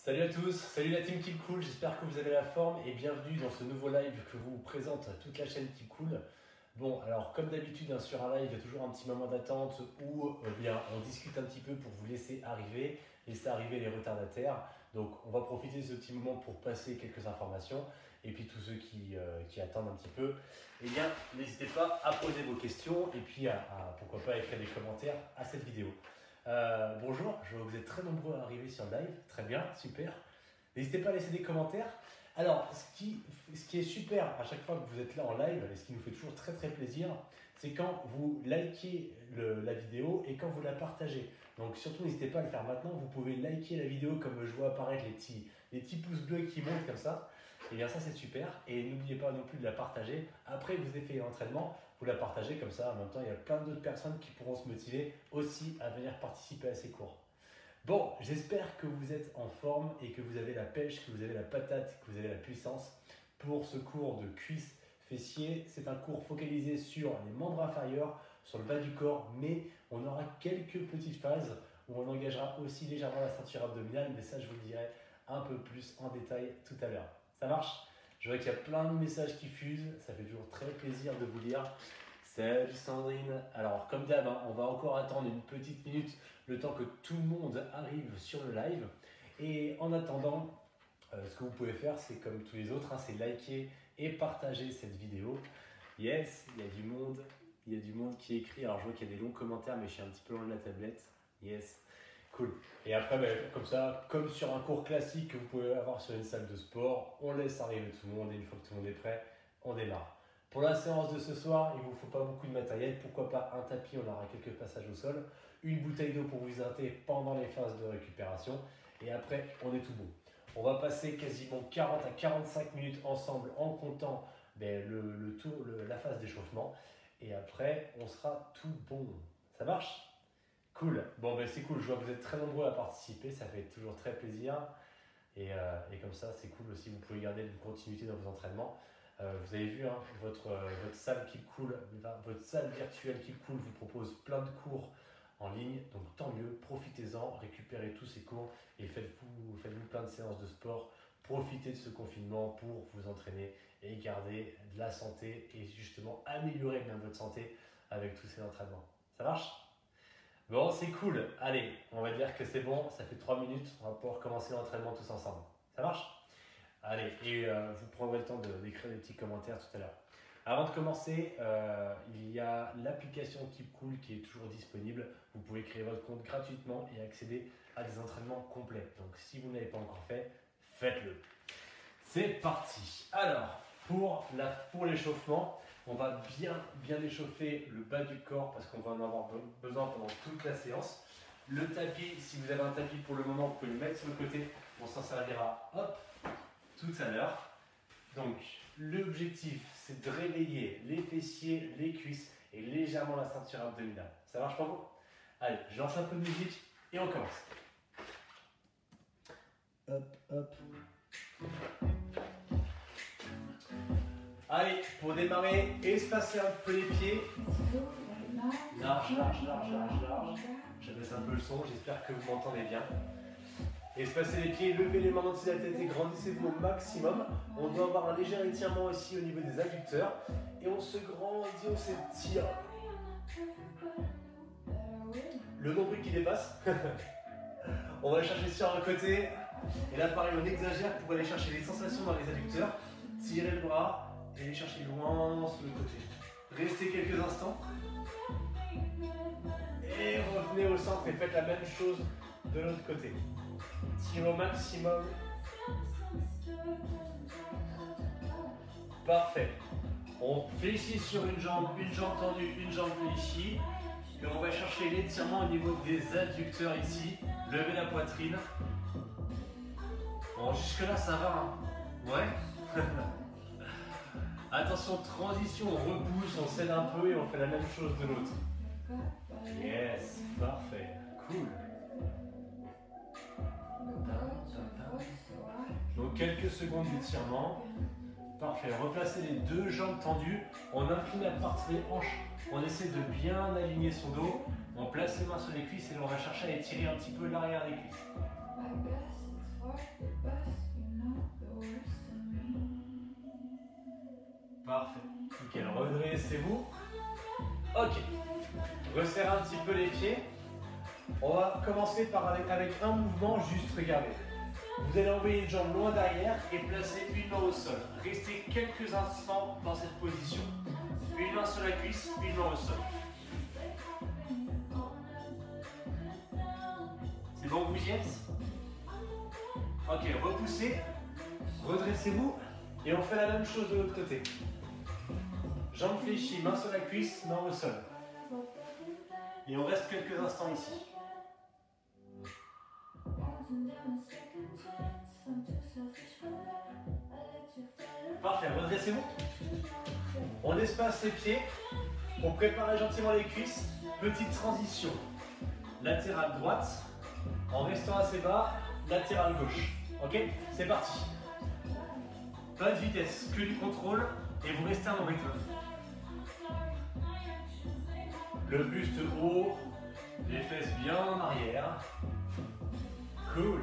Salut à tous, salut la team Keep Cool, j'espère que vous avez la forme et bienvenue dans ce nouveau live que vous présente toute la chaîne Keep Cool. Bon, alors comme d'habitude sur un live, il y a toujours un petit moment d'attente où bien, on discute un petit peu pour vous laisser arriver les retardataires. Donc on va profiter de ce petit moment pour passer quelques informations et puis tous ceux qui attendent un petit peu, eh bien n'hésitez pas à poser vos questions et puis pourquoi pas écrire des commentaires à cette vidéo. Bonjour, je vois que vous êtes très nombreux à arriver sur le live, très bien, super. N'hésitez pas à laisser des commentaires. Alors, ce qui est super à chaque fois que vous êtes là en live, et ce qui nous fait toujours très plaisir, c'est quand vous likez la vidéo et quand vous la partagez. Donc surtout, n'hésitez pas à le faire maintenant, vous pouvez liker la vidéo comme je vois apparaître les petits pouces bleus qui montent comme ça. Et bien ça c'est super, et n'oubliez pas non plus de la partager. Après que vous ayez fait l'entraînement, vous la partagez comme ça. En même temps, il y a plein d'autres personnes qui pourront se motiver aussi à venir participer à ces cours. Bon, j'espère que vous êtes en forme et que vous avez la pêche, que vous avez la patate, que vous avez la puissance pour ce cours de cuisses fessiers. C'est un cours focalisé sur les membres inférieurs, sur le bas du corps, mais on aura quelques petites phases où on engagera aussi légèrement la ceinture abdominale, mais ça je vous le dirai un peu plus en détail tout à l'heure. Ça marche? Je vois qu'il y a plein de messages qui fusent, ça fait toujours très plaisir de vous lire. Salut Sandrine. Alors comme d'hab, on va encore attendre une petite minute le temps que tout le monde arrive sur le live. Et en attendant, ce que vous pouvez faire, c'est comme tous les autres, c'est liker et partager cette vidéo. Yes, il y a du monde qui écrit. Alors je vois qu'il y a des longs commentaires, mais je suis un petit peu loin de la tablette. Yes. Cool. Et après, comme ça, comme sur un cours classique que vous pouvez avoir sur une salle de sport, on laisse arriver tout le monde et une fois que tout le monde est prêt, on démarre. Pour la séance de ce soir, il ne vous faut pas beaucoup de matériel. Pourquoi pas un tapis, on aura quelques passages au sol, une bouteille d'eau pour vous hydrater pendant les phases de récupération et après, on est tout bon. On va passer quasiment 40 à 45 minutes ensemble en comptant la phase d'échauffement et après, on sera tout bon. Ça marche ? Cool, bon c'est cool, je vois que vous êtes très nombreux à participer, ça fait toujours très plaisir et comme ça c'est cool aussi, vous pouvez garder une continuité dans vos entraînements. Vous avez vu, votre salle Keep Cool, votre salle virtuelle Keep Cool vous propose plein de cours en ligne, donc tant mieux, profitez-en, récupérez tous ces cours et faites-vous plein de séances de sport, profitez de ce confinement pour vous entraîner et garder de la santé et justement améliorer même votre santé avec tous ces entraînements. Ça marche ? Bon, c'est cool. Allez, on va dire que c'est bon. Ça fait 3 minutes. On va pouvoir commencer l'entraînement tous ensemble. Ça marche? Allez, et vous prendrez le temps d'écrire des petits commentaires tout à l'heure. Avant de commencer, il y a l'application Keep Cool qui est toujours disponible. Vous pouvez créer votre compte gratuitement et accéder à des entraînements complets. Donc, si vous ne l'avez pas encore fait, faites-le. C'est parti. Alors, pour l'échauffement, on va bien échauffer le bas du corps parce qu'on va en avoir besoin pendant toute la séance. Le tapis, si vous avez un tapis pour le moment, vous pouvez le mettre sur le côté. On s'en servira tout à l'heure. Donc, l'objectif, c'est de réveiller les fessiers, les cuisses et légèrement la ceinture abdominale. Ça marche pour vous? Allez, je lance un peu de musique et on commence. Hop. Allez, pour démarrer, espacez un peu les pieds. Large. Je baisse un peu le son, j'espère que vous m'entendez bien. Espacez les pieds, levez les mains au-dessus de la tête et grandissez-vous au maximum. On doit avoir un léger étirement aussi au niveau des adducteurs. Et on se grandit, on s'étire. Le nombril qui dépasse. On va aller chercher sur un côté. Et là, pareil, on exagère pour aller chercher les sensations dans les adducteurs. Tirez le bras. Et allez chercher loin sur le côté. Restez quelques instants. Et revenez au centre et faites la même chose de l'autre côté. Tirez au maximum. Parfait. On fléchit sur une jambe tendue, une jambe fléchie. Et on va chercher l'étirement au niveau des adducteurs ici. Levez la poitrine. Bon, jusque-là, ça va. Ouais. Attention, transition, on repousse, on cède un peu et on fait la même chose de l'autre. Yes, parfait, cool. Donc quelques secondes d'étirement. Parfait, replacez les deux jambes tendues. On incline la partie des hanches. On essaie de bien aligner son dos. On place les mains sur les cuisses et on va chercher à étirer un petit peu l'arrière des cuisses. Parfait. Nickel. Redressez-vous. Ok. Resserrez un petit peu les pieds. On va commencer avec un mouvement, juste regardez. Vous allez envoyer les jambes loin derrière et placer une main au sol. Restez quelques instants dans cette position. Une main sur la cuisse, une main au sol. C'est bon, vous y êtes? Ok, repoussez, redressez-vous et on fait la même chose de l'autre côté. Jambes fléchies, main sur la cuisse, main au sol. Et on reste quelques instants ici. Parfait, redressez-vous. On espace les pieds. On prépare gentiment les cuisses. Petite transition. Latérale droite. En restant assez bas, latérale gauche. Ok? C'est parti. Pas de vitesse, que du contrôle. Et vous restez à mon rythme. Le buste haut. Les fesses bien en arrière. Cool.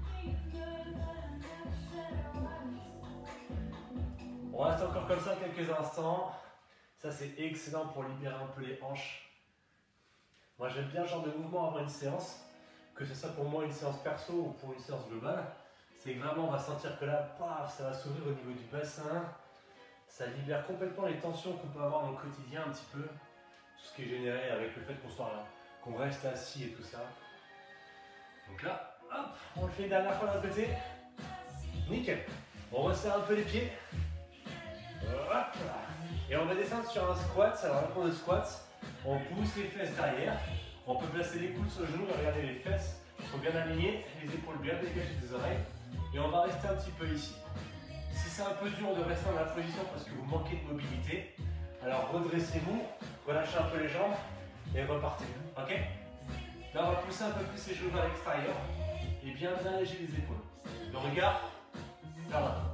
On reste encore comme ça quelques instants. Ça c'est excellent pour libérer un peu les hanches. Moi j'aime bien ce genre de mouvement avant une séance, que ce soit pour moi une séance perso ou pour une séance globale. C'est que vraiment on va sentir que là, paf, ça va s'ouvrir au niveau du bassin. Ça libère complètement les tensions qu'on peut avoir dans le quotidien un petit peu. Tout ce qui est généré avec le fait qu'on soit là, qu'on reste assis et tout ça. Donc là, hop, on le fait une dernière fois d'un côté. Nickel. On resserre un peu les pieds. Hop. Et on va descendre sur un squat. Alors pour le squat, on pousse les fesses derrière. On peut placer les coudes sur le genou et regarder les fesses. Ils sont bien alignées, les épaules bien dégagées des oreilles. Et on va rester un petit peu ici. Si c'est un peu dur de rester dans la position parce que vous manquez de mobilité, alors redressez-vous, relâchez un peu les jambes et repartez. Ok? Là on va pousser un peu plus les genoux vers l'extérieur et bien alléger les épaules. Le regard vers l'avant.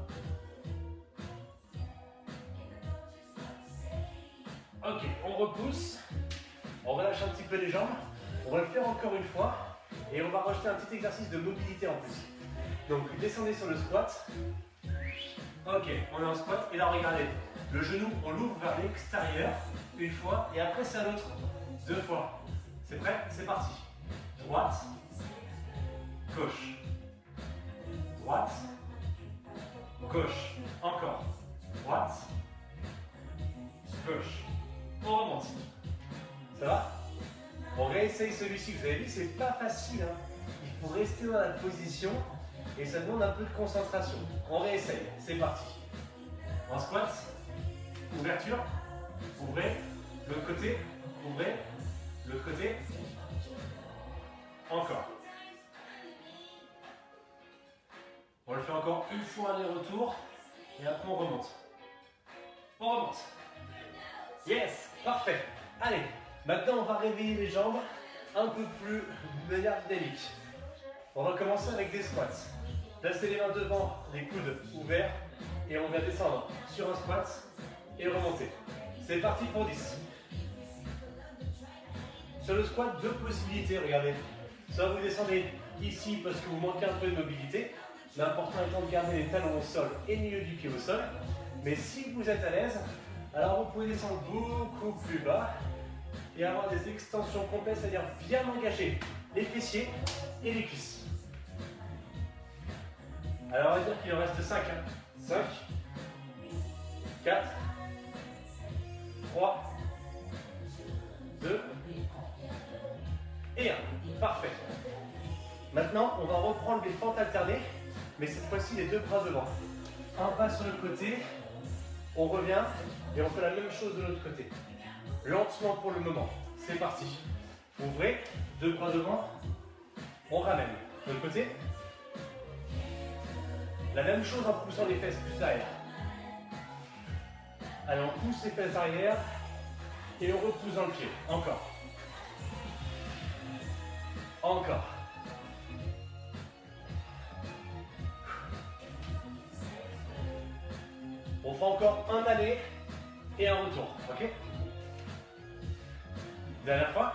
Ok, on repousse, on relâche un petit peu les jambes, on va le faire encore une fois et on va rajouter un petit exercice de mobilité en plus. Donc descendez sur le squat. Ok, on est en squat et là regardez, le genou on l'ouvre vers l'extérieur une fois et après c'est à l'autre deux fois. C'est prêt? C'est parti. Droite, gauche, droite, gauche, encore, droite, gauche. On remonte. Ça va? On réessaye celui-ci. Vous avez vu, c'est pas facile. Hein. Il faut rester dans la position et ça demande un peu de concentration. On réessaye. C'est parti. En squat, ouverture, ouvrez, l'autre côté, ouvrez, l'autre côté, encore. On le fait encore une fois aller-retour et après on remonte. On remonte. Yes, parfait. Allez, maintenant on va réveiller les jambes un peu plus de manière dynamique. On va commencer avec des squats. Placez les mains devant, les coudes ouverts et on va descendre sur un squat et remonter. C'est parti pour 10. Sur le squat, deux possibilités, regardez. Soit vous descendez ici parce que vous manquez un peu de mobilité. L'important étant de garder les talons au sol et le milieu du pied au sol. Mais si vous êtes à l'aise, alors vous pouvez descendre beaucoup plus bas et avoir des extensions complètes, c'est-à-dire bien engager les fessiers et les cuisses. Alors on va dire qu'il en reste 5. Hein. 5, 4, 3, 2 et 1. Parfait. Maintenant, on va reprendre les fentes alternées, mais cette fois-ci les deux bras devant. Un pas sur le côté, on revient et on fait la même chose de l'autre côté. Lentement pour le moment. C'est parti. Ouvrez, deux bras devant, on ramène. De l'autre côté. La même chose en poussant les fesses plus derrière. Allez, on pousse les fesses arrière et on repousse dans le pied. Encore. Encore. On fait encore un aller et un retour. Ok? Dernière fois.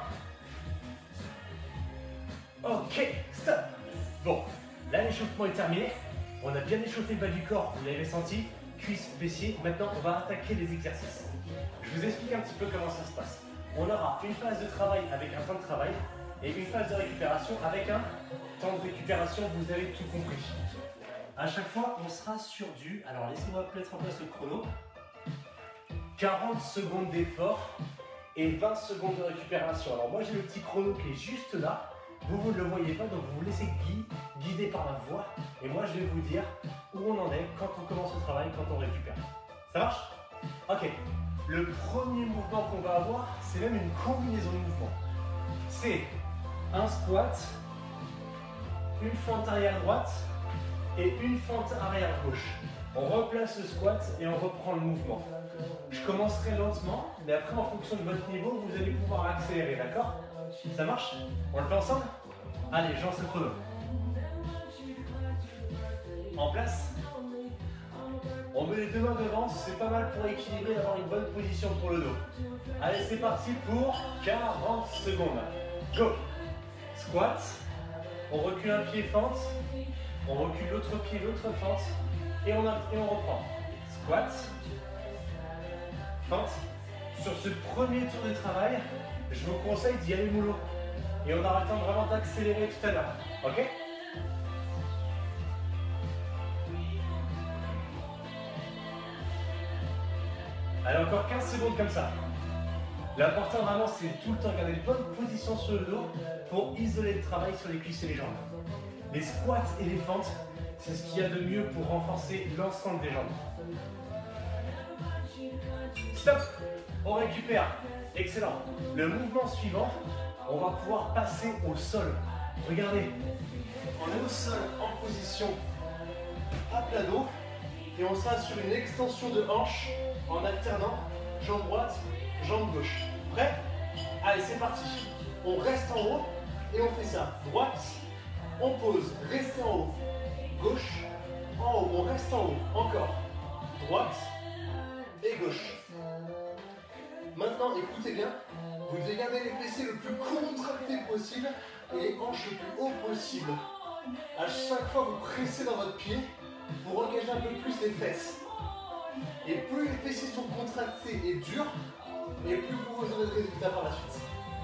Ok, stop. Bon, là l'échauffement est terminé. On a bien échauffé le bas du corps, vous l'avez senti. cuisses, fessiers. Maintenant, on va attaquer les exercices. Je vous explique un petit peu comment ça se passe. On aura une phase de travail avec un temps de travail et une phase de récupération avec un temps de récupération. Vous avez tout compris. À chaque fois, on sera sur du... Alors, laissez-moi mettre en place le chrono. 40 secondes d'effort et 20 secondes de récupération. Alors, moi, j'ai le petit chrono qui est juste là. Vous ne le voyez pas, donc vous vous laissez guider par la voix. Et moi, je vais vous dire où on en est quand on commence le travail, quand on récupère. Ça marche? Ok. Le premier mouvement qu'on va avoir, c'est même une combinaison de mouvements. C'est un squat, une fente arrière droite et une fente arrière gauche. On replace le squat et on reprend le mouvement. Je commencerai lentement, mais après, en fonction de votre niveau, vous allez pouvoir accélérer, d'accord? Ça marche? On le fait ensemble? Allez, je lance le chrono. En place. On met les deux mains devant, c'est pas mal pour équilibrer et avoir une bonne position pour le dos. Allez, c'est parti pour 40 secondes. Go! Squat. On recule un pied, fente. On recule l'autre pied, l'autre fente. Et on reprend. Squat. Fente. Sur ce premier tour de travail, je vous conseille d'y aller mollo. Et on aura le temps vraiment d'accélérer tout à l'heure. Ok? Allez, encore 15 secondes comme ça. L'important vraiment, c'est tout le temps garder une bonne position sur le dos pour isoler le travail sur les cuisses et les jambes. Les squats et les fentes, c'est ce qu'il y a de mieux pour renforcer l'ensemble des jambes. Stop! On récupère. Excellent. Le mouvement suivant, on va pouvoir passer au sol. Regardez, on est au sol en position à plat dos et on sera sur une extension de hanche en alternant jambe droite, jambe gauche. Prêt? Allez, c'est parti. On reste en haut et on fait ça. Droite, on pose, restez en haut. Gauche, en haut, on reste en haut. Encore. Droite et gauche. Maintenant, écoutez bien. Vous devez garder les fessiers le plus contractés possible et les hanches le plus haut possible. À chaque fois, vous pressez dans votre pied pour engager un peu plus les fesses. Et plus les fessiers sont contractés et durs, et plus vous aurez de résultats par la suite.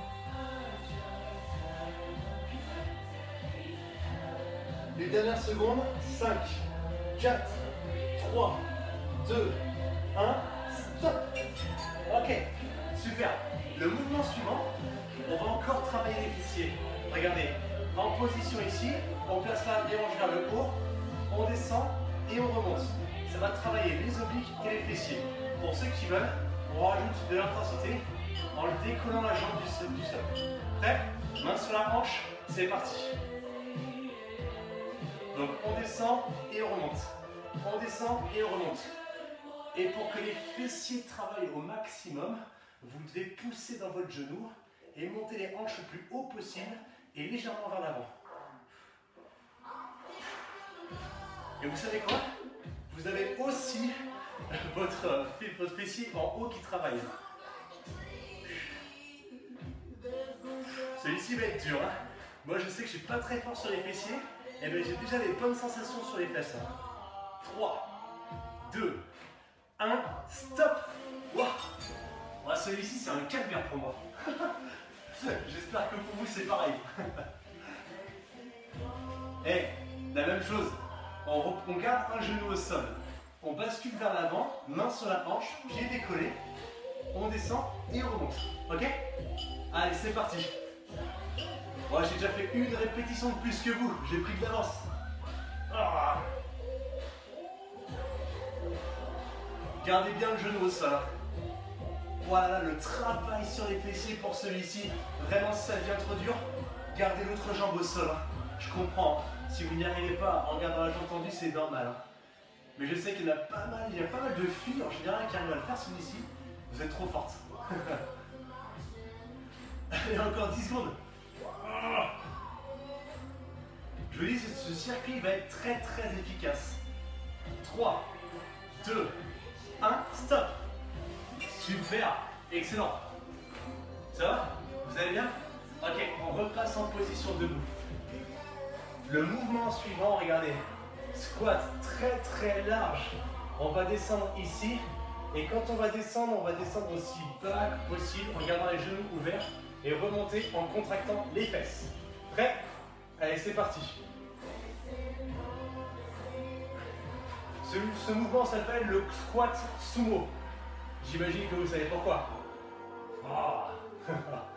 Les dernières secondes, 5, 4, 3, 2, 1, stop. Ok, super. Le mouvement suivant, on va encore travailler les fessiers. Regardez, en position ici, on place la hanche vers le haut, on descend et on remonte. Ça va travailler les obliques et les fessiers. Pour ceux qui veulent, on rajoute de l'intensité en décollant la jambe du sol. Prêt? Main sur la hanche, c'est parti. Donc on descend et on remonte. On descend et on remonte. Et pour que les fessiers travaillent au maximum, vous devez pousser dans votre genou et monter les hanches le plus haut possible et légèrement vers l'avant. Et vous savez quoi? Vous avez aussi votre fessier en haut qui travaille. Celui-ci va être dur. Hein. Moi je sais que je suis pas très fort sur les fessiers, et bien j'ai déjà des bonnes sensations sur les fesses. 3, 2, 1, stop. Wow. Ouais, celui-ci c'est un calvaire pour moi. J'espère que pour vous c'est pareil. Et la même chose, on garde un genou au sol, on bascule vers l'avant, main sur la hanche, pied décollé, on descend et on remonte. Ok? Allez, c'est parti. Moi j'ai déjà fait une répétition de plus que vous, j'ai pris de l'avance. Ah. Gardez bien le genou au sol. Voilà le travail sur les fessiers pour celui-ci. Vraiment si ça devient trop dur, gardez l'autre jambe au sol. Je comprends, si vous n'y arrivez pas en gardant la jambe tendue, c'est normal. Mais je sais qu'il y en a pas mal, il y a pas mal de filles en général qui arrivent à le faire celui-ci. Vous êtes trop fortes. Allez, encore 10 secondes. Je vous dis, ce circuit va être très très efficace. 3, 2, 1, stop. Super, excellent. Ça va? Vous allez bien? Ok, on repasse en position debout. Le mouvement suivant, regardez. Squat très très large On va descendre ici. Et quand on va descendre aussi bas que possible en gardant les genoux ouverts et remonter en contractant les fesses. Prêt? Allez, c'est parti. Ce mouvement s'appelle le squat sumo. J'imagine que vous savez pourquoi. Oh.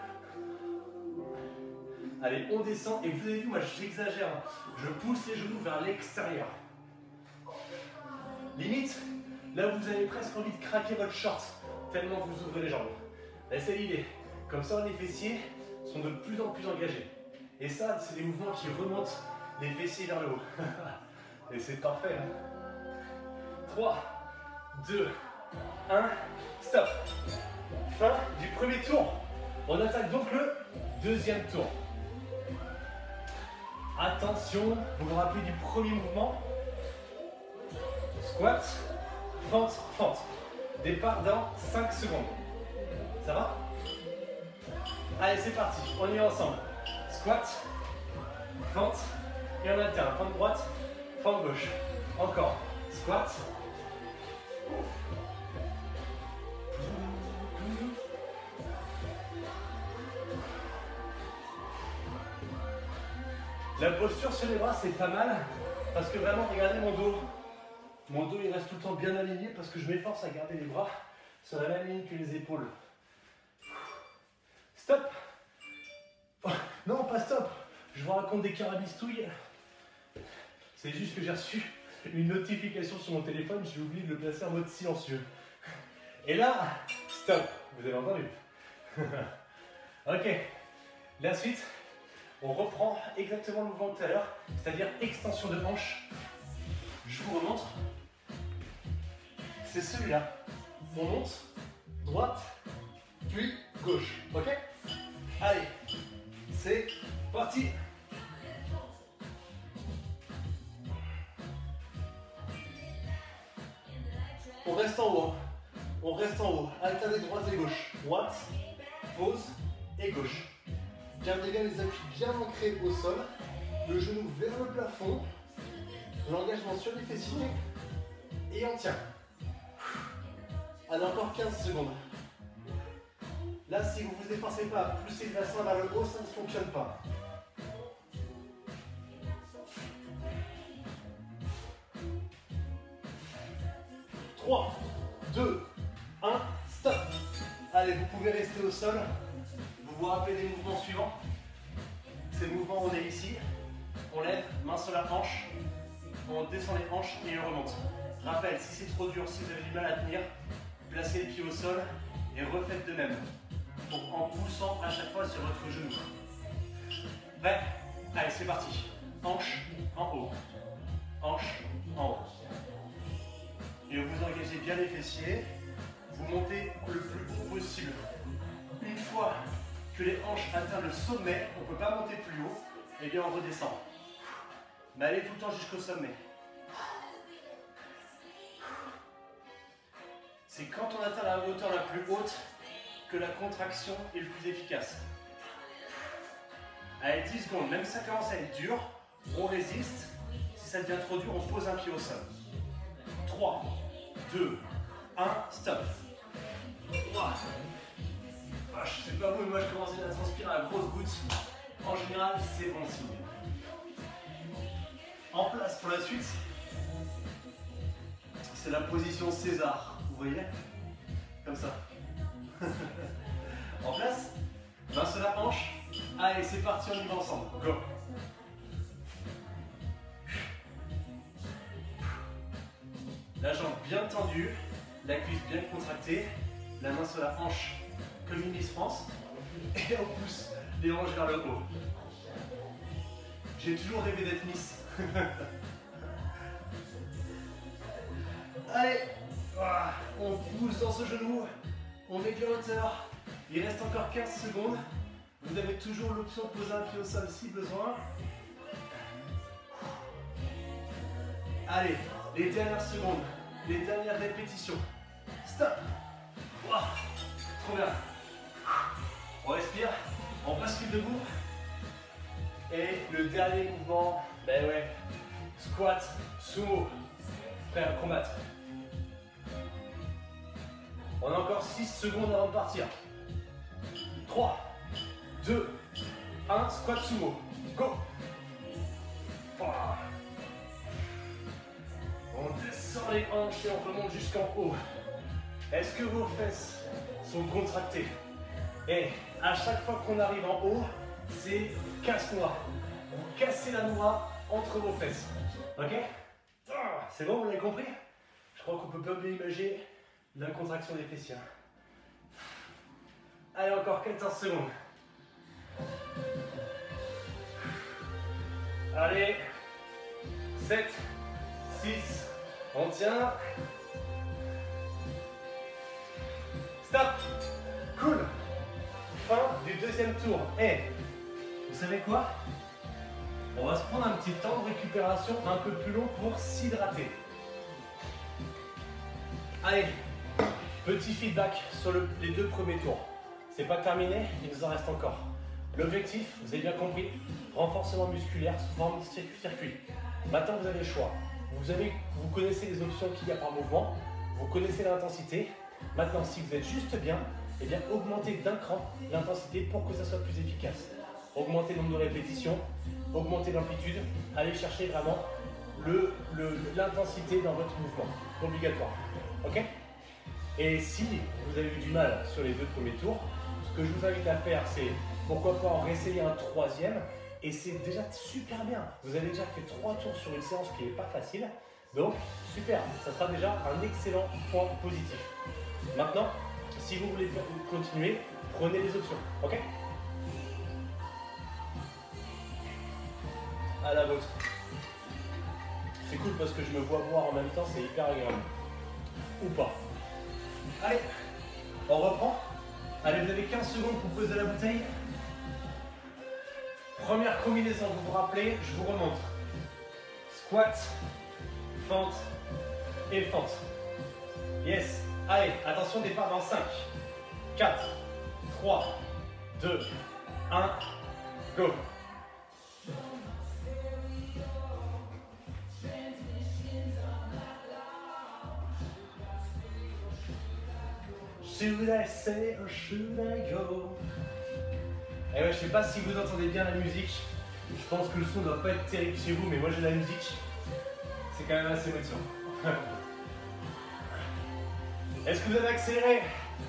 Allez, on descend et vous avez vu, moi j'exagère. Je pousse les genoux vers l'extérieur. Limite, là vous avez presque envie de craquer votre short, tellement vous ouvrez les jambes. Là c'est l'idée. Comme ça les fessiers sont de plus en plus engagés. Et ça, c'est des mouvements qui remontent les fessiers vers le haut. Et c'est parfait. Hein. 3, 2, 1, stop. Fin du premier tour. On attaque donc le deuxième tour. Attention, vous vous rappelez du premier mouvement. Squat, fente, fente. Départ dans 5 secondes. Ça va? Allez, c'est parti. On y est ensemble. Squat, fente, et on alterne. Fente droite, fente gauche. Encore. Squat. La posture sur les bras, c'est pas mal. Parce que vraiment, regardez mon dos. Mon dos, il reste tout le temps bien aligné parce que je m'efforce à garder les bras sur la même ligne que les épaules. Stop. Oh, non, pas stop. Je vous raconte des carabistouilles. C'est juste que j'ai reçu une notification sur mon téléphone. J'ai oublié de le placer en mode silencieux. Et là, stop. Vous avez entendu? Ok. La suite, on reprend exactement le mouvement de tout à l'heure, c'est-à-dire extension de hanche. Je vous remontre. C'est celui-là. On monte, droite, puis gauche. Ok? Allez, c'est parti. On reste en haut. On reste en haut. Alternez droite et gauche. Droite, pause et gauche. Gardez bien les appuis bien ancrés au sol. Le genou vers le plafond. L'engagement sur les fessiers. Et on tient. Allez, encore 15 secondes. Là, si vous ne vous efforcez pas à pousser le bassin vers le haut, ça ne fonctionne pas. « 3, 2, 1, stop !» Allez, vous pouvez rester au sol. Vous vous rappelez des mouvements suivants. Ces mouvements, on est ici. On lève, main sur la hanche. On descend les hanches et on remonte. Rappel, si c'est trop dur, si vous avez du mal à tenir, placez les pieds au sol et refaites de même. En poussant à chaque fois sur votre genou. Prêt? Allez, c'est parti. Hanche en haut. Hanche en haut. Et vous engagez bien les fessiers. Vous montez le plus haut possible. Une fois que les hanches atteignent le sommet, on ne peut pas monter plus haut, et bien on redescend. Mais allez tout le temps jusqu'au sommet. C'est quand on atteint la hauteur la plus haute que la contraction est le plus efficace. Allez, 10 secondes, même si ça commence à être dur, on résiste. Si ça devient trop dur, on pose un pied au sol. 3, 2, 1, stop. Ouah. Ah, je sais pas vous, mais moi je commence à transpirer à la grosse goutte. En général, c'est bon signe. En place pour la suite, c'est la position César. Vous voyez? Comme ça. En place, main sur la hanche. Allez, c'est parti, on y va ensemble. Go! La jambe bien tendue, la cuisse bien contractée, la main sur la hanche comme une Miss France, et on pousse les hanches vers le haut. J'ai toujours rêvé d'être Miss. Allez, on pousse dans ce genou, on met de la hauteur, il reste encore 15 secondes. Vous avez toujours l'option de poser un pied au sol si besoin. Allez, les dernières secondes, les dernières répétitions. Stop. Wow. Trop bien. On respire, on bascule debout. Et le dernier mouvement, ben ouais, squat, sumo, prêt à combattre. On a encore 6 secondes avant de partir. 3, 2, 1, squat sumo. Go. On descend les hanches et on remonte jusqu'en haut. Est-ce que vos fesses sont contractées? Et à chaque fois qu'on arrive en haut, c'est casse-noix. Vous cassez la noix entre vos fesses. Ok? C'est bon, vous l'avez compris? Je crois qu'on peut pas bien imaginer la contraction des fessiers. Allez, encore 14 secondes. Allez, 7, 6, on tient. Stop. Cool. Fin du deuxième tour. Et vous savez quoi? On va se prendre un petit temps de récupération un peu plus long pour s'hydrater. Allez, petit feedback sur les 2 premiers tours. C'est pas terminé, il nous en reste encore. L'objectif, vous avez bien compris, renforcement musculaire sous forme de circuit. Maintenant, vous avez le choix. Vous connaissez les options qu'il y a par mouvement, vous connaissez l'intensité. Maintenant, si vous êtes juste bien, eh bien, augmentez d'un cran l'intensité pour que ça soit plus efficace. Augmentez le nombre de répétitions, augmentez l'amplitude, allez chercher vraiment l'intensité dans votre mouvement, obligatoire. Ok? Et si vous avez eu du mal sur les 2 premiers tours, ce que je vous invite à faire, c'est pourquoi pas en réessayer un 3e, et c'est déjà super bien. Vous avez déjà fait 3 tours sur une séance qui n'est pas facile, donc super, ça sera déjà un excellent point positif. Maintenant, si vous voulez continuer, prenez les options, ok? À la vôtre. C'est cool parce que je me vois boire en même temps, c'est hyper agréable. Ou pas. Allez, on reprend. Allez, vous avez 15 secondes pour poser la bouteille. Première combinaison, vous vous rappelez, je vous remonte. Squat, fente et fente. Yes. Allez, attention, départ dans 5, 4, 3, 2, 1, go. Should I say or should I go? Et ouais, je sais pas si vous entendez bien la musique. Je pense que le son doit pas être terrible chez vous, mais moi j'ai la musique. C'est quand même assez motivant. Est-ce que vous avez accéléré?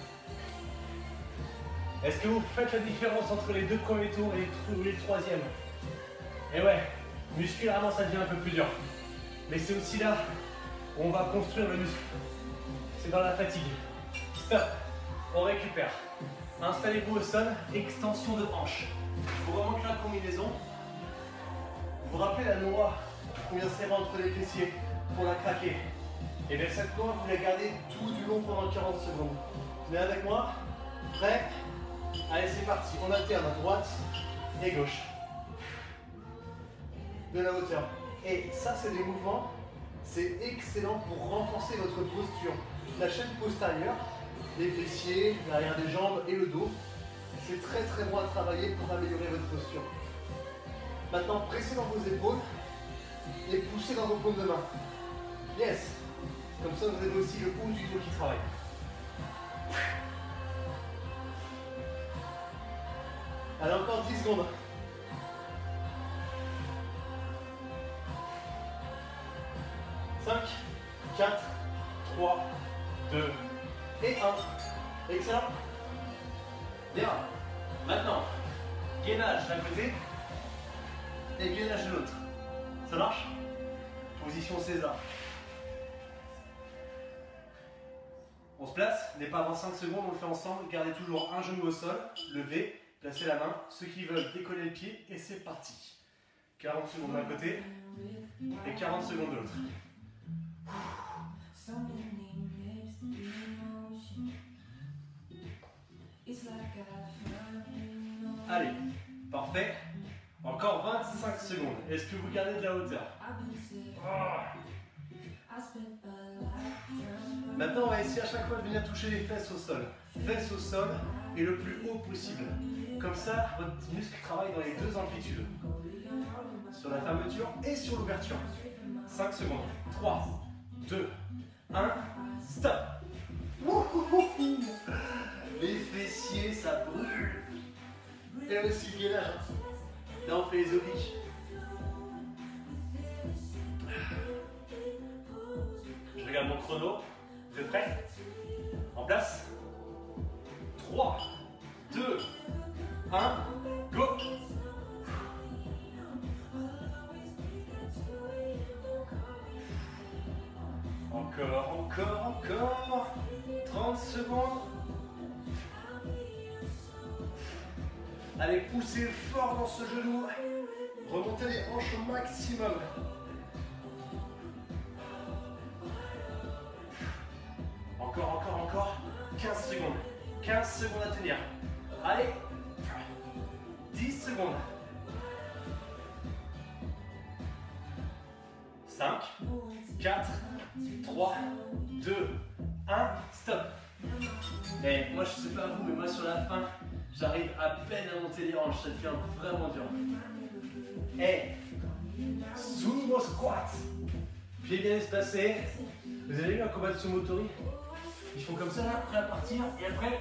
Est-ce que vous faites la différence entre les 2 premiers tours et les 3e? Et ouais, musculairement ça devient un peu plus dur. Mais c'est aussi là où on va construire le muscle. C'est dans la fatigue. Stop. On récupère. Installez-vous au sol, extension de hanche. Je vous remonte la combinaison. Vous vous rappelez la noix qu'on vient serrer entre les fessiers pour la craquer? Et bien cette noix, vous la gardez tout du long pendant 40 secondes. Venez avec moi. Prêt? Allez, c'est parti. On alterne à droite et gauche. De la hauteur. Et ça, c'est des mouvements. C'est excellent pour renforcer votre posture. La chaîne postérieure, les fessiers, l'arrière des jambes et le dos. C'est très très bon à travailler pour améliorer votre posture. Maintenant, pressez dans vos épaules et poussez dans vos paumes de main. Yes. Comme ça, vous avez aussi le haut du dos qui travaille. Allez, encore 10 secondes. 5, 4, 3, 2 et 1. Excellent. Bien. Maintenant, gainage d'un côté et gainage de l'autre. Ça marche? Position César. On se place, départ dans 5 secondes, on le fait ensemble. Gardez toujours un genou au sol, levez, placez la main. Ceux qui veulent décoller le pied et c'est parti. 40 secondes d'un côté et 40 secondes de l'autre. Allez, parfait. Encore 25 secondes. Est-ce que vous gardez de la hauteur? Maintenant, on va essayer à chaque fois de venir toucher les fesses au sol. Fesses au sol et le plus haut possible. Comme ça, votre muscle travaille dans les deux amplitudes. Sur la fermeture et sur l'ouverture. 5 secondes. 3, 2, 1, stop. Les fessiers, ça brûle. Et aussi le gainage. Là, on fait les obliques. Je regarde mon chrono. Vous êtes prêts? En place? 3, 2, 1, go! Encore. 30 secondes. Allez, poussez fort dans ce genou. Remontez les hanches au maximum. Encore. 15 secondes. 15 secondes à tenir. Allez. 10 secondes. 5, 4, 3, 2, 1, stop. Et moi, je sais pas vous, mais moi sur la fin, j'arrive à peine à monter les hanches, ça devient vraiment dur. Et sumo squat. Pieds bien espacés. Vous avez vu un combat de sumo-tori? Ils font comme ça là, prêt à partir, et après.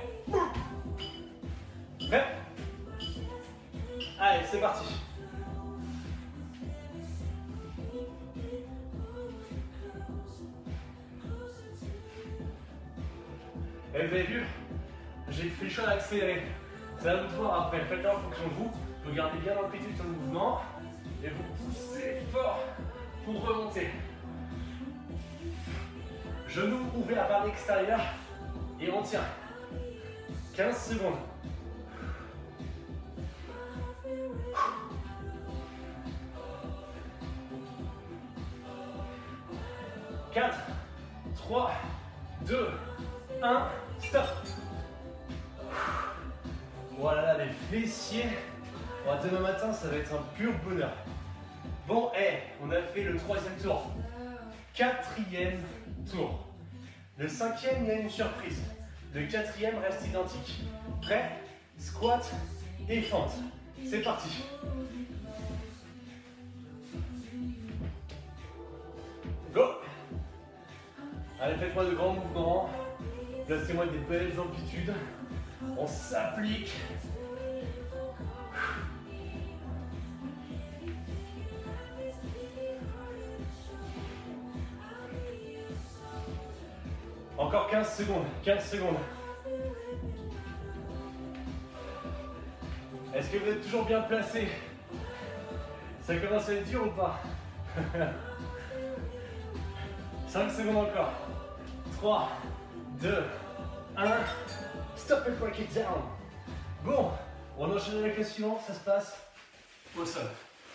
Prêt? Allez, c'est parti. Et vous avez vu, j'ai fait le choix d'accélérer. C'est à vous de voir après. Faites-le en fonction de vous. Vous gardez bien l'amplitude sur le mouvement et vous poussez fort pour remonter. Genoux ouverts vers l'extérieur et on tient. 15 secondes. 4, 3, 2, 1, stop. Voilà les fessiers. Bon, demain matin, ça va être un pur bonheur. Bon, on a fait le 3e tour. 4e tour. Le 5e, il y a une surprise. Le 4e reste identique. Prêt? Squat et fente. C'est parti. Go! Allez, faites-moi de grands mouvements. Placez-moi des belles amplitudes. On s'applique. Encore 15 secondes. 15 secondes. Est-ce que vous êtes toujours bien placé? Ça commence à être dur ou pas? 5 secondes encore. 3, 2, 1. Stop and break it down. Bon, on enchaîne avec la suivante. Ça se passe au sol.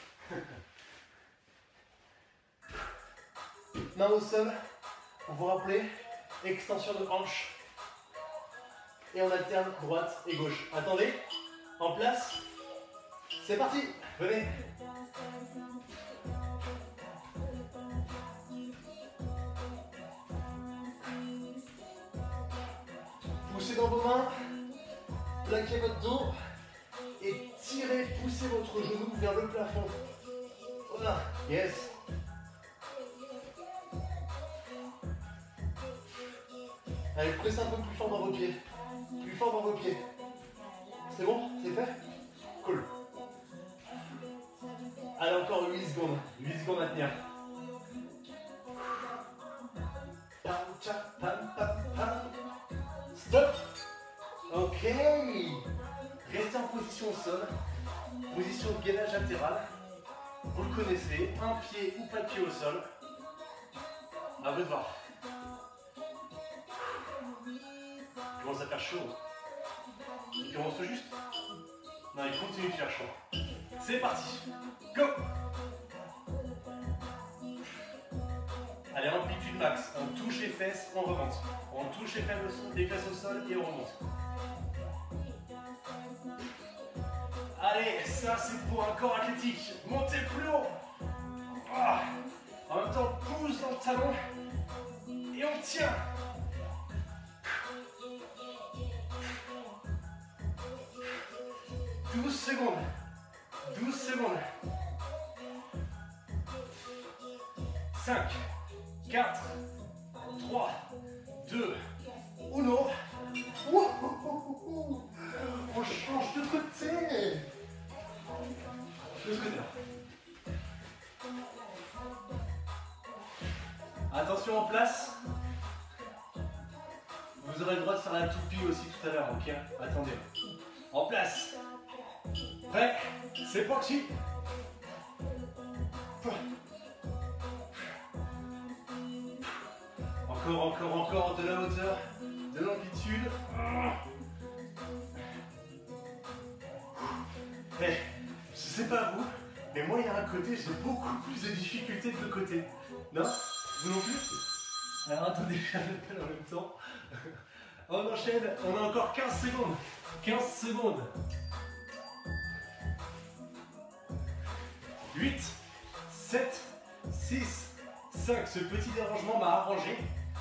Main au sol. Pour vous rappeler, extension de hanche. Et on alterne droite et gauche. Attendez. En place. C'est parti. Venez. Poussez dans vos mains, plaquez votre dos et tirez, poussez votre genou vers le plafond. Voilà, yes. Allez, pressez un peu plus fort dans vos pieds. Plus fort dans vos pieds. C'est bon? C'est fait? Cool. Allez, encore 8 secondes. 8 secondes à tenir. Pam, tcha, pam, pam, pam. Stop. Ok. Restez en position au sol. Position de gainage latéral. Vous le connaissez. Un pied ou pas de pied au sol. À vous de voir. Il commence à faire chaud. Il commence juste. Non, il continue de faire chaud. C'est parti. Go. Allez, amplitude max. On touche les fesses, on remonte. On touche les fesses au sol et on remonte. Allez, ça c'est pour un corps athlétique. Montez plus haut. Ah. En même temps, pousse dans le talon. Et on tient. « 12 secondes. 12 secondes. 5, 4, 3, 2, uno. On change de côté. De ce côté-là. Attention en place. Vous aurez le droit de faire la toupie aussi tout à l'heure, ok? Attendez. En place. Prêt? C'est parti. Encore de la hauteur, de l'amplitude. Eh, je sais pas vous, mais moi il y a un côté, j'ai beaucoup plus de difficultés de l'autre côté. Non? Vous non plus? Alors attendez, je l'appelle en même temps. On enchaîne, on a encore 15 secondes. 15 secondes. 8, 7, 6, 5. Ce petit dérangement m'a arrangé.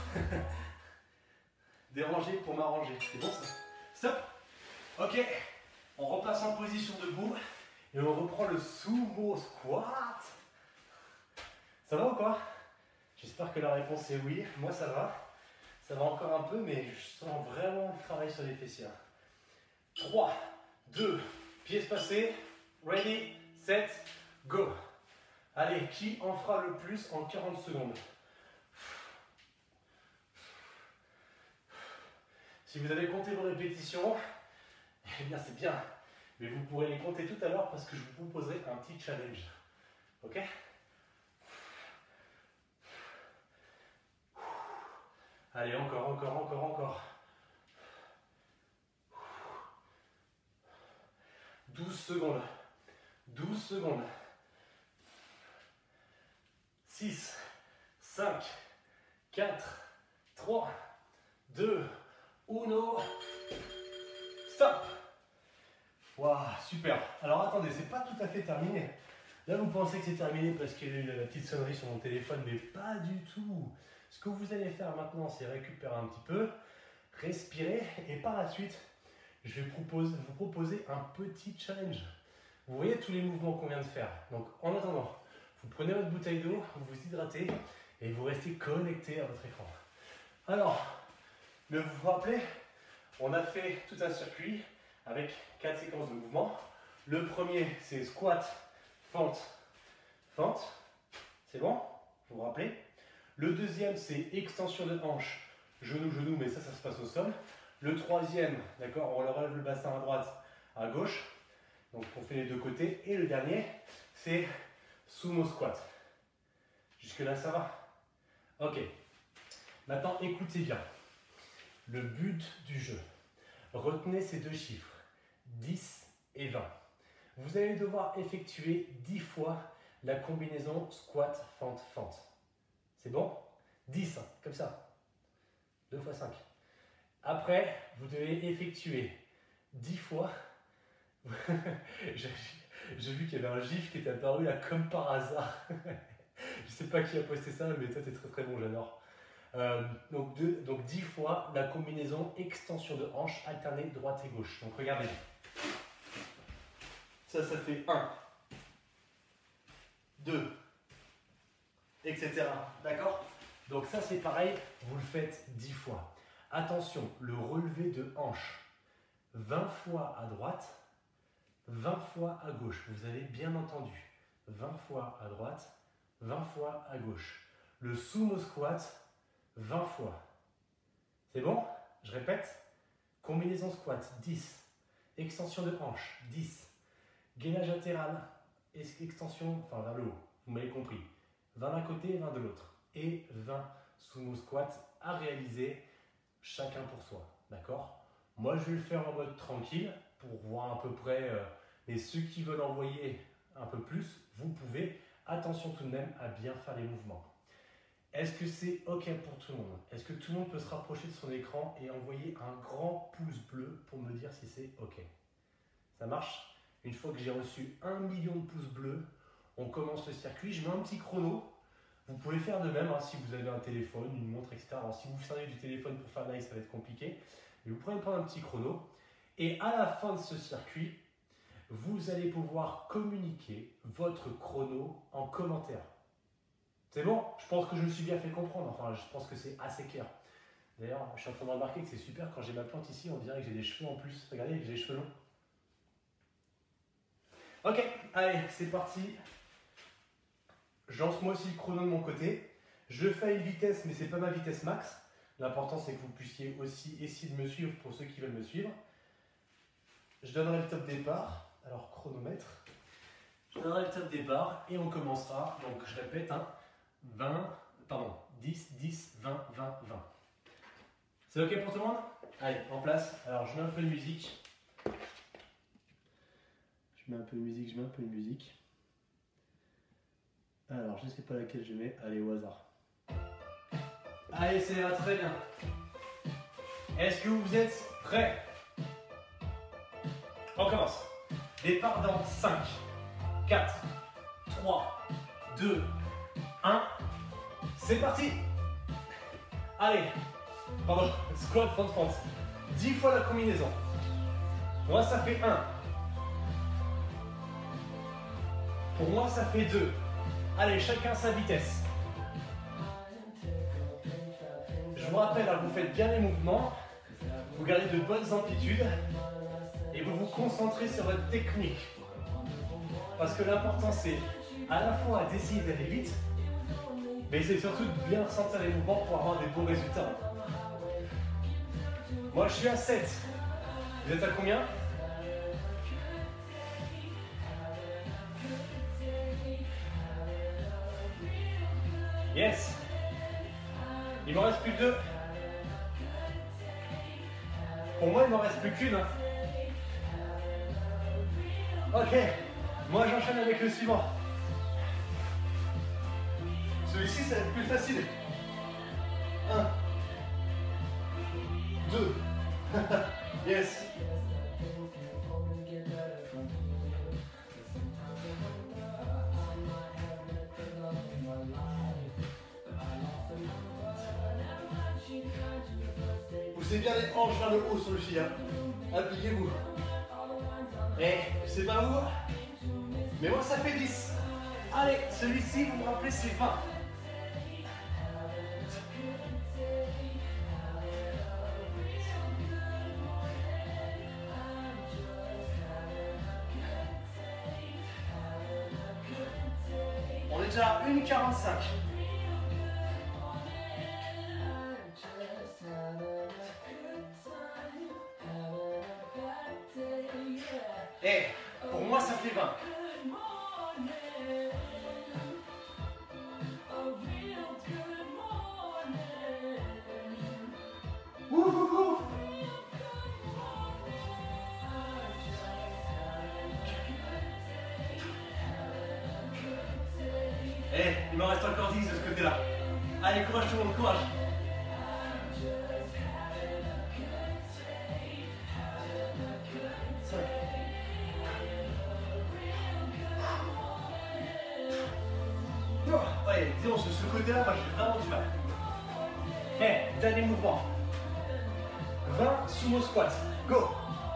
Déranger pour m'arranger. C'est bon ça? Stop. Ok. On repasse en position debout. Et on reprend le sumo squat. Ça va ou quoi? J'espère que la réponse est oui. Moi ça va. Ça va encore un peu, mais je sens vraiment le travail sur les fessiers. 3, 2, pieds espacés. Ready, set, go. Allez, qui en fera le plus en 40 secondes? Si vous avez compté vos répétitions, eh bien c'est bien. Mais vous pourrez les compter tout à l'heure parce que je vous proposerai un petit challenge. Ok? Allez, encore. 12 secondes. 12 secondes. 6, 5, 4, 3, 2, 1, stop! Waouh, super! Alors attendez, c'est pas tout à fait terminé. Là, vous pensez que c'est terminé parce qu'il y a eu la petite sonnerie sur mon téléphone, mais pas du tout. Ce que vous allez faire maintenant, c'est récupérer un petit peu, respirer, et par la suite, je vais vous proposer un petit challenge. Vous voyez tous les mouvements qu'on vient de faire. Donc, en attendant, vous prenez votre bouteille d'eau, vous vous hydratez, et vous restez connecté à votre écran. Alors, mais vous vous rappelez, on a fait tout un circuit avec 4 séquences de mouvements. Le premier, c'est squat, fente, fente. C'est bon? Vous vous rappelez? Le deuxième, c'est extension de hanche, genou, genou, mais ça se passe au sol. Le troisième, d'accord, on relève le bassin à droite, à gauche. Donc, on fait les deux côtés. Et le dernier, c'est sumo squat. Jusque-là, ça va? Ok. Maintenant, écoutez bien. Le but du jeu. Retenez ces deux chiffres, 10 et 20. Vous allez devoir effectuer 10 fois la combinaison squat, fente, fente. C'est bon? 10, comme ça. 2 fois 5. Après, vous devez effectuer 10 fois. J'ai vu qu'il y avait un gif qui était apparu là comme par hasard. Je sais pas qui a posté ça, mais toi, t'es très très bon, j'adore. Donc 10 fois la combinaison extension de hanche alternée droite et gauche. Donc regardez. Ça fait 1, 2, etc. D'accord? Donc ça c'est pareil, vous le faites 10 fois. Attention, le relevé de hanche, 20 fois à droite, 20 fois à gauche. Vous avez bien entendu. 20 fois à droite, 20 fois à gauche. Le sumo squat, 20 fois. C'est bon? Je répète. Combinaison squat, 10. Extension de hanche, 10. Gainage latéral, extension, enfin vers le haut. Vous m'avez compris. 20 d'un côté et 20 de l'autre. Et 20 sumo squat à réaliser chacun pour soi. D'accord? Moi, je vais le faire en mode tranquille pour voir à peu près. Mais ceux qui veulent envoyer un peu plus, vous pouvez. Attention tout de même à bien faire les mouvements. Est-ce que c'est OK pour tout le monde? Est-ce que tout le monde peut se rapprocher de son écran et envoyer un grand pouce bleu pour me dire si c'est OK? Ça marche? Une fois que j'ai reçu 1 million de pouces bleus, on commence le circuit. Je mets un petit chrono. Vous pouvez faire de même si vous avez un téléphone, une montre, etc. Alors, si vous servez du téléphone pour faire live, ça va être compliqué. Mais vous pouvez prendre un petit chrono. Et à la fin de ce circuit, vous allez pouvoir communiquer votre chrono en commentaire. C'est bon? Je pense que je me suis bien fait comprendre. Enfin, je pense que c'est assez clair. D'ailleurs, je suis en train de remarquer que c'est super, quand j'ai ma plante ici, on dirait que j'ai des cheveux en plus. Regardez, j'ai des cheveux longs. Ok, allez, c'est parti. Je lance moi aussi le chrono de mon côté. Je fais une vitesse, mais c'est pas ma vitesse max. L'important, c'est que vous puissiez aussi essayer de me suivre pour ceux qui veulent me suivre. Je donnerai le top départ. Alors, chronomètre. Je donnerai le top départ et on commencera. Donc, je répète, hein, 10, 10, 20, 20, 20. C'est ok pour tout le monde? Allez, en place. Alors, je mets un peu de musique. Je mets un peu de musique. Alors, je ne sais pas laquelle je mets. Allez, au hasard. Allez, c'est là, très bien. Est-ce que vous êtes prêts? On commence. Départ dans 5, 4, 3, 2, 1. C'est parti. Allez. Pardon, squat, front, front. 10 fois la combinaison. Moi, ça fait 1. Pour moi, ça fait 2. Allez, chacun sa vitesse. Je vous rappelle, vous faites bien les mouvements, vous gardez de bonnes amplitudes et vous vous concentrez sur votre technique. Parce que l'important, c'est à la fois d'essayer d'aller vite, mais c'est surtout de bien ressentir les mouvements pour avoir des bons résultats. Moi, je suis à 7. Vous êtes à combien? Yes. Il m'en reste plus que 2. Pour moi, il m'en reste plus qu'une. Ok. Moi, j'enchaîne avec le suivant. Celui-ci, ça va être plus facile. 1. 2. Yes. Poussez bien les hanches vers le haut sur le fil. Appliquez-vous. Et je sais pas où, mais moi ça fait 10. Allez, celui-ci, vous me rappelez, c'est 20. On est déjà à 1,45. Et pour moi, ça fait 20. Ouh. Eh, il m'en reste encore 10 de ce côté-là. Allez, courage tout le monde, courage. Ouais, disons, ce côté-là, moi j'ai vraiment du mal. Eh, dernier mouvement. 20 sumo squat. Go!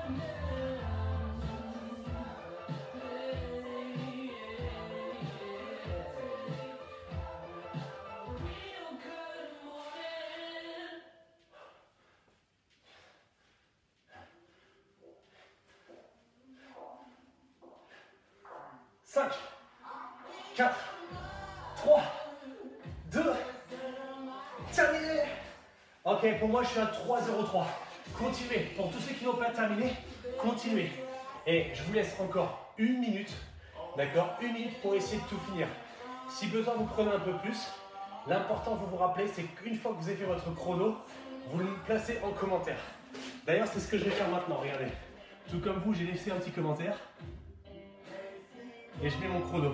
Cinq, 4, 3, 2, terminé. Ok, pour moi je suis à 3,03. Continuez, pour tous ceux qui n'ont pas terminé, continuez. Et je vous laisse encore 1 minute, d'accord? 1 minute pour essayer de tout finir. Si besoin, vous prenez un peu plus. L'important, vous vous rappelez, c'est qu'une fois que vous avez fait votre chrono, vous le placez en commentaire. D'ailleurs, c'est ce que je vais faire maintenant, regardez. Tout comme vous, j'ai laissé un petit commentaire. Et je mets mon chrono.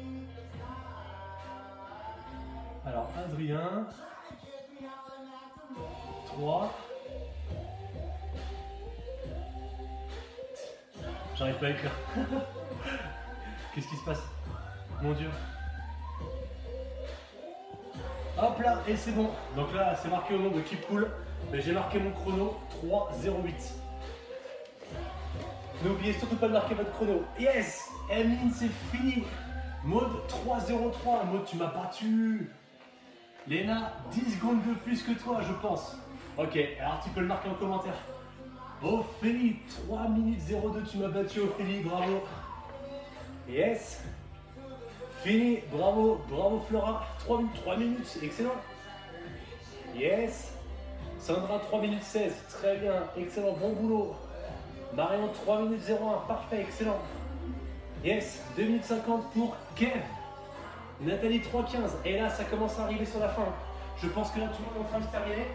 Alors, Adrien, 3. J'arrive pas à écrire. Qu'est-ce qui se passe? Mon Dieu. Hop là, et c'est bon. Donc là, c'est marqué au nom de Keep Cool. Mais j'ai marqué mon chrono 3,08. N'oubliez surtout pas de marquer votre chrono. Yes! Emeline, c'est fini. Mode 3,03. Mode, tu m'as battu. Léna, 10 secondes de plus que toi, je pense. Ok, alors tu peux le marquer en commentaire. Ophélie, 3 minutes 02, tu m'as battu Ophélie, bravo. Yes. Fini, bravo, bravo Flora, 3 minutes, excellent. Yes. Sandra, 3 minutes 16, très bien, excellent, bon boulot. Marion, 3 minutes 01, parfait, excellent. Yes, 2 minutes 50 pour Kev. Nathalie, 3,15, et là ça commence à arriver sur la fin. Je pense que là tout le monde est en train de se terminer.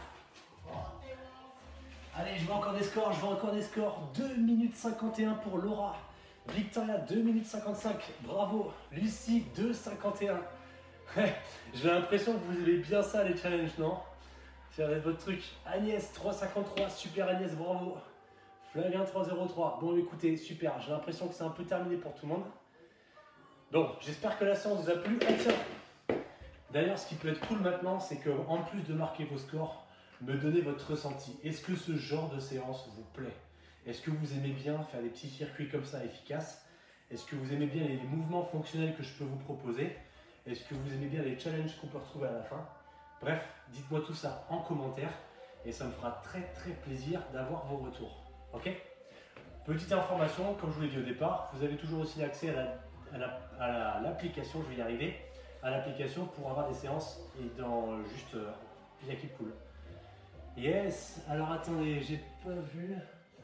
Allez, je vois encore des scores, 2 minutes 51 pour Laura. Victoria, 2 minutes 55, bravo. Lucie, 2,51. J'ai l'impression que vous aimez bien ça les challenges, non? C'est votre truc. Agnès, 3,53, super Agnès, bravo. Flavien, 3,03. Bon, écoutez, super, j'ai l'impression que c'est un peu terminé pour tout le monde. Donc, j'espère que la séance vous a plu. Ah, tiens. D'ailleurs, ce qui peut être cool maintenant, c'est qu'en plus de marquer vos scores, me donner votre ressenti. Est-ce que ce genre de séance vous plaît? Est-ce que vous aimez bien faire des petits circuits comme ça efficaces? Est-ce que vous aimez bien les mouvements fonctionnels que je peux vous proposer? Est-ce que vous aimez bien les challenges qu'on peut retrouver à la fin? Bref, dites-moi tout ça en commentaire et ça me fera très très plaisir d'avoir vos retours. Ok? Petite information, comme je vous l'ai dit au départ, vous avez toujours aussi accès à l'application, je vais y arriver, à l'application pour avoir des séances et dans juste via Keep Cool. Yes, alors attendez, j'ai pas vu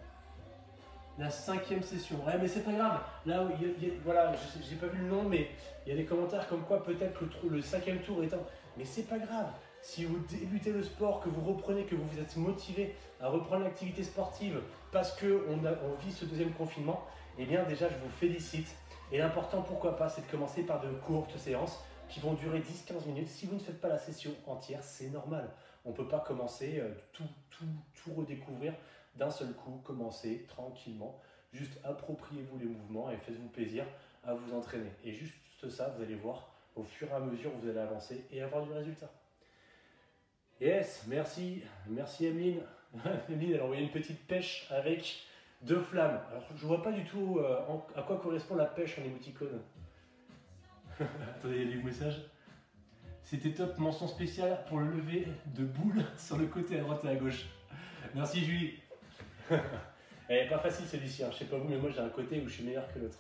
la 5e session. Ouais, mais c'est pas grave. Là, voilà, j'ai pas vu le nom, mais il y a des commentaires comme quoi peut-être que le 5e tour est un. Mais c'est pas grave. Si vous débutez le sport, que vous reprenez, que vous êtes motivé à reprendre l'activité sportive parce qu'on vit ce deuxième confinement, eh bien déjà, je vous félicite. Et l'important, pourquoi pas, c'est de commencer par de courtes séances qui vont durer 10-15 minutes. Si vous ne faites pas la session entière, c'est normal. On ne peut pas commencer tout redécouvrir d'un seul coup. Commencez tranquillement. Juste appropriez-vous les mouvements et faites-vous plaisir à vous entraîner. Et juste ça, vous allez voir, au fur et à mesure, vous allez avancer et avoir du résultat. Yes, merci Emeline. Emeline, elle a envoyé une petite pêche avec 2 flammes. Alors, je ne vois pas du tout à quoi correspond la pêche en émoticône. Attendez, il y a des messages. C'était top, mention spéciale pour le lever de boule sur le côté à droite et à gauche. Merci Julie. Elle n'est pas facile celui-ci, hein. Je sais pas vous, mais moi j'ai un côté où je suis meilleur que l'autre.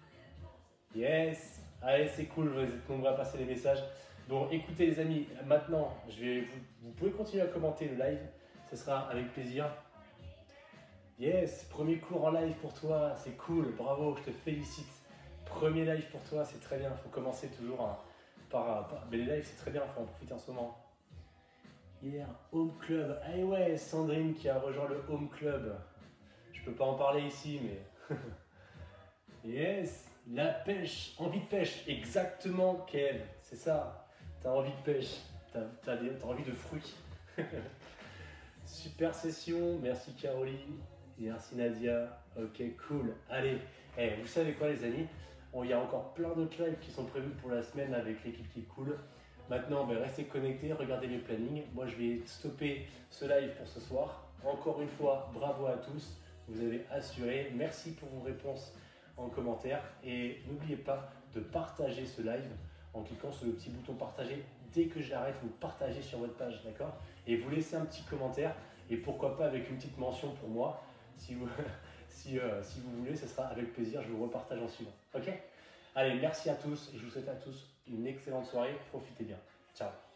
Yes. Allez, c'est cool, vous êtes nombreux à passer les messages. Bon, écoutez les amis, maintenant, vous pouvez continuer à commenter le live, ce sera avec plaisir. Yes, premier cours en live pour toi, c'est cool, bravo, je te félicite. Premier live pour toi, c'est très bien, il faut commencer toujours mais les lives c'est très bien, il faut en profiter en ce moment. Hier, Home Club, ah ouais, Sandrine qui a rejoint le Home Club. Je peux pas en parler ici, mais... Yes, la pêche, envie de pêche, exactement Kev, c'est ça. T'as envie de pêche, t'as envie de fruits. Super session, merci Caroline, merci Nadia, ok cool. Allez, vous savez quoi les amis, il y a encore plein d'autres lives qui sont prévus pour la semaine avec l'équipe qui est cool. Maintenant, restez connectés, regardez les plannings. Moi je vais stopper ce live pour ce soir. Encore une fois, bravo à tous, vous avez assuré, merci pour vos réponses en commentaire et n'oubliez pas de partager ce live en cliquant sur le petit bouton partager. Dès que j'arrête, vous partagez sur votre page, d'accord? Et vous laissez un petit commentaire et pourquoi pas avec une petite mention pour moi. Si vous, si vous voulez, ce sera avec plaisir, je vous repartage en suivant. Ok? Allez, merci à tous et je vous souhaite à tous une excellente soirée. Profitez bien. Ciao.